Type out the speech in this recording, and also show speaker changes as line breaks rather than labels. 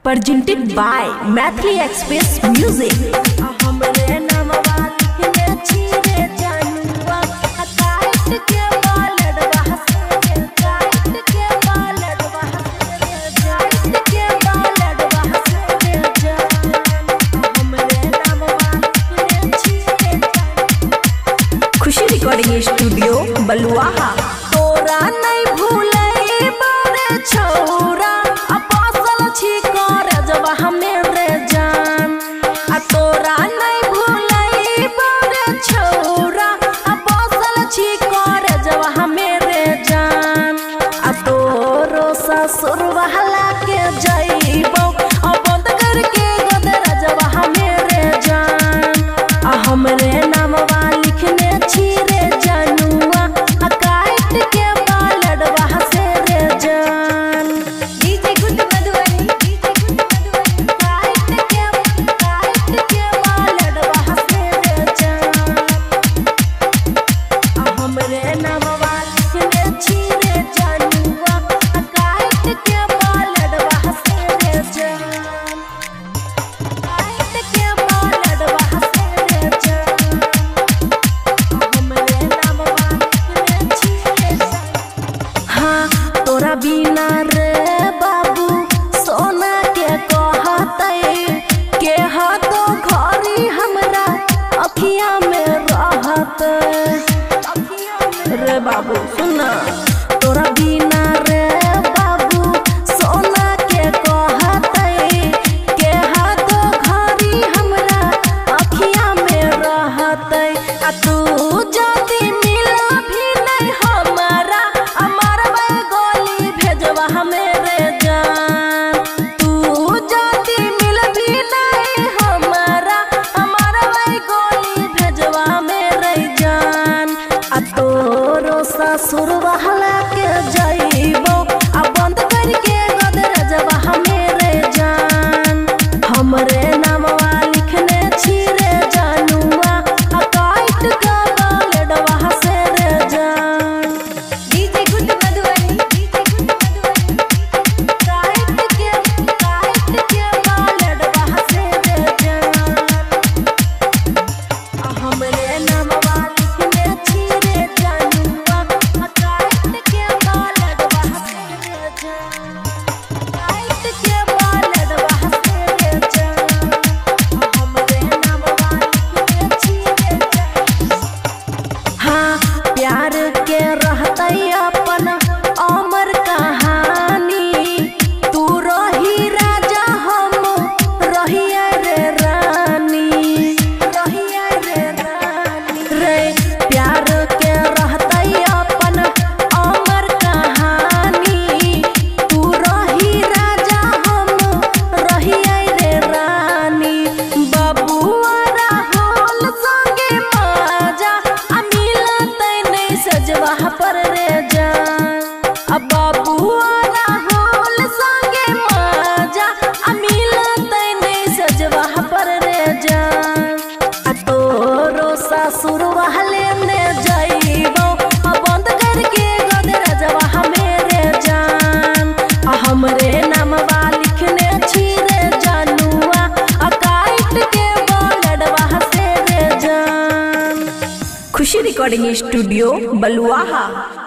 presented by Mathli Express Music. Khushi recording studio Baluaha.
तोरा नहीं भूले बारे छौरा अपासल छी कर जब हमें रे जान आ तोरा नहीं भूले बारे छौरा अपासल छी कर जब हमें रे जान आ तोरो ससुर वाला के जाइबो आ बंद करके गदर जब हमें रे जान आ हमरे नामवा लिखने छी रे जानुआ आ काट के बालडवा से रे जान। डीजे गुड मधुबनी काट के बालडवा से रे जान आ हमरे नामवा लिखने छी रे जानुआ आ काट के बालडवा से रे जान काट के बालडवा से रे जान। हाँ तोरा बिना रे बाबू सोना के कहते के हाथों घरी हमरा अखिया में रहते रे बाबू सुना तोरा बिना रे बाबू सोना के कहते के हाथों घरी हमरा अखिया में रहते आ तू जदी मिला भी नहीं हमारा हमार गोली भेजवा हमें रे जान तू जदी मिल भी नहीं हमारा हमार गोली भेजवा हमें रे जान आ तोरो ससुर वाला के जाइबो आ बंद करके गदर जब हमें रे जान हमरे नामवा लिखने छी रे जानुआ आ काट के बालडवा से रे जान। डीजे गुड मधुबनी काट के बालडवा से रे जान आ हमरे नामवा लिखने छी रे जानुआ आ काट के बालडवा से रे जान काट के बालडवा से रे जान आ हमरे नामवा लिखने छी रे जान। हाँ प्यार के रहते अपन अमर कहानी तू रही राजा हम रहिए रे रानी रे प्यार के रहते अपन अमर कहानी तू रही राजा हम रहिए रे रानी बबुआ राहुल संगे माजा आ मिलते नहीं सजवा पर रे जान आ बबुआ राहुल संगे माजा आ मिलते नहीं सजवा पर रे जान आ तोरो ससुर वाले ने जाइबो आ बंद करके गदर जब हमें रे जान आ हमरे नामवा लिखने छी रे जानुआ आ काट के बालडवा से रे जान।
खुशी रिकॉर्डिंग स्टूडियो बलुआहा।